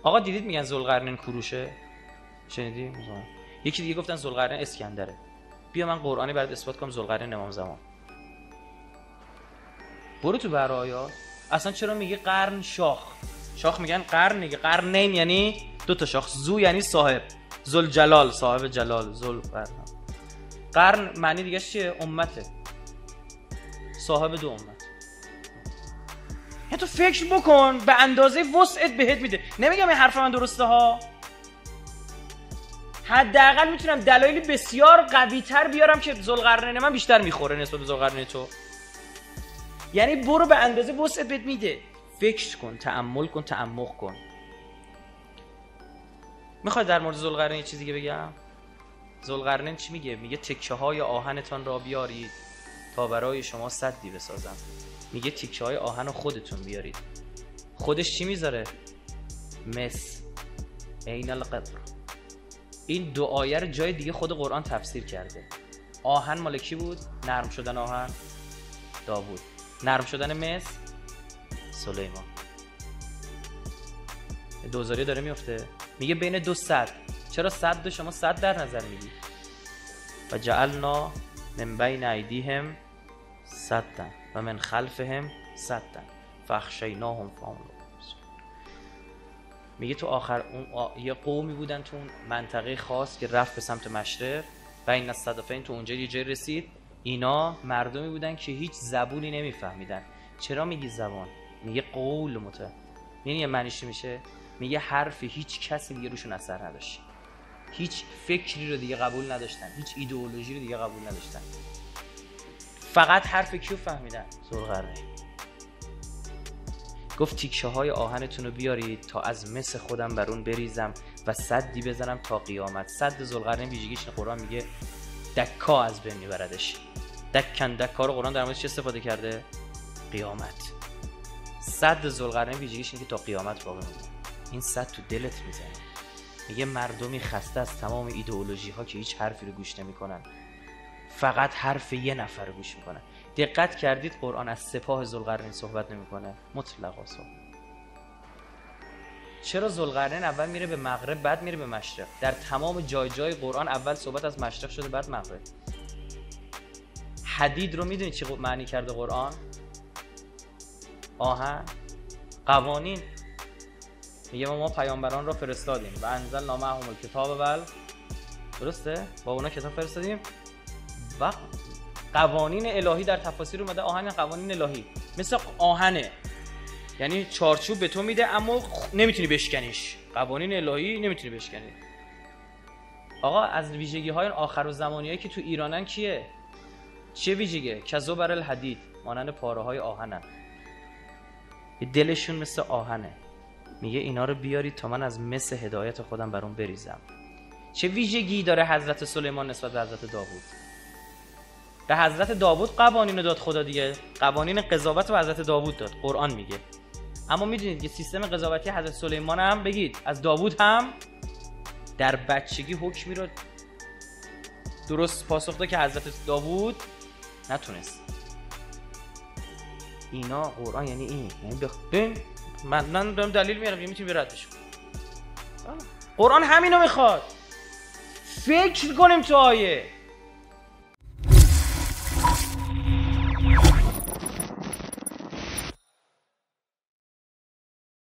آقا دیدید میگن ذوالقرنین کوروشه؟ شنیدی؟ یکی دیگه گفتن ذوالقرنین اسکندره. بیا من قرآنی برات اثبات کنم ذوالقرنین امام زمان. برو تو برآیات. اصلا چرا میگه قرن شاخ؟ شاخ میگن قرن دیگه. قرنین یعنی دو تا شاخ. ذو یعنی صاحب، ذوالجلال صاحب جلال، ذوالقرن. قرن معنی دیگه چیه؟ امته، صاحب دو امت. یعنی تو فکر بکن به اندازه وسعت بهت میده. نمیگم این حرف من درسته ها، حداقل میتونم دلایل بسیار قوی تر بیارم که ذوالقرنین من بیشتر میخوره نسبت به ذوالقرنین تو. یعنی برو به اندازه وسعت بهت میده. فکر کن، تأمل کن، تعمق کن. میخوای در مورد ذوالقرنین یه چیزی دیگه بگم؟ ذوالقرنین چی میگه؟ میگه تکه های آهنتان را بیارید تا برای شما سدی بسازم. میگه تکه های آهن رو خودتون بیارید. خودش چی میذاره؟ مس عین القطر. این دو آیه رو جای دیگه خود قرآن تفسیر کرده. آهن مال کی بود؟ نرم شدن آهن داوود، نرم شدن مس سلیمان. دوزاری داره میفته. میگه بین دو سد. چرا سد شما سد در نظر میگی؟ و جعلنا من بین ایدیهم سدا و من خلفهم سدا فاخشیناهم فهم لا یبصرون. میگه تو آخر اون یه قومی بودن تو اون منطقه خاص که رفت به سمت مشرق و این الصدفین تو اونجا یه جای رسید. اینا مردمی بودن که هیچ زبونی نمیفهمیدن. چرا میگی زبان؟ میگه قول یعنی معنیش میشه؟ میگه حرفی هیچ کسی دیگه روشون اثر نداشت. هیچ فکری رو دیگه قبول نداشتن، هیچ ایدئولوژی رو دیگه قبول نداشتن. فقط حرف کیو فهمیدن؟ ذوالقرنین. گفت تیکشه های آهنتون رو بیارید تا از مس خودم برون بریزم و سدی بزنم تا قیامت. سد ذوالقرنین ویژگیش قرآن میگه دکا از بین میبردش. دکا رو قرآن در موردش چه استفاده کرده؟ قیامت. سد ذوالقرنین ویژگیش اینه که تا قیامت باقی میمونه. این سد تو دلت میزنه. میگه مردمی خسته از تمام ایدئولوژی ها که هیچ حرفی رو گوش نمیکنن، فقط حرف یه نفر رو گوش میکنن. دقت کردید قرآن از سپاه ذوالقرنین صحبت نمیکنه؟ مطلقا صحبت. چرا ذوالقرنین اول میره به مغرب بعد میره به مشرق؟ در تمام جای قرآن اول صحبت از مشرق شده بعد مغرب. حدید رو میدونید چی معنی کرده قرآن؟ آهن، قوانین. میگه ما پیامبران را فرستادیم و انزلنا معهم الکتاب درسته؟ با اونا کتاب فرستادیم و قوانین الهی. در تفاسیر اومده آهن قوانین الهی مثل آهنه، یعنی چارچوب به تو میده اما نمیتونی بشکنیش. قوانین الهی نمیتونی بشکنی. آقا از ویژگی های آخر الزمانیایی که تو ایرانن کیه؟ چه ویژگی؟ کذوبر الحدید، مانند پاره های آهنن. دلشون مثل آهنه. میگه اینا رو بیارید تا من از مس هدایت خودم برون بریزم. چه ویژگی داره حضرت سلیمان نسبت به حضرت داوود؟ به حضرت داوود قوانین داد خدا دیگه. قوانین قضاوت رو حضرت داوود داد، قرآن میگه. اما میدونید که سیستم قضاوتی حضرت سلیمان هم بگید از داوود هم در بچگی حکمی رو درست پاسخ داد که حضرت داوود نتونست. اینا قرآن یعنی این. یعنی من دارم دلیل میارم که میتونی بردش. قرآن همینو میخواد. فکر کنیم تو آیه.